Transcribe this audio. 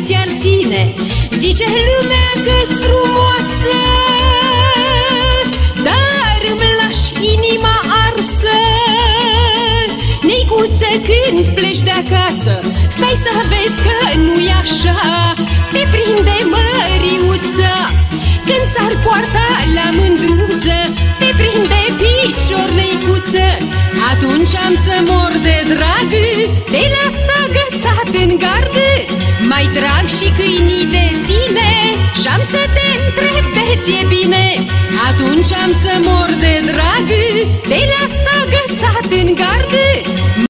ce-ar ține. Zice lumea că-s frumoasă, dar îmi lași inima arsă. Neicuță, când pleci de acasă, stai să vezi că nu-i așa. Te prinde măriuță când sar poarta la mândruță, te prinde picior, neicuță, atunci am să mor de drag. Te las agățat în gardă, mai drag și câinii de tine, și-am să te întreb de ce bine. Atunci am să mor de drag, te las agățat în gardă.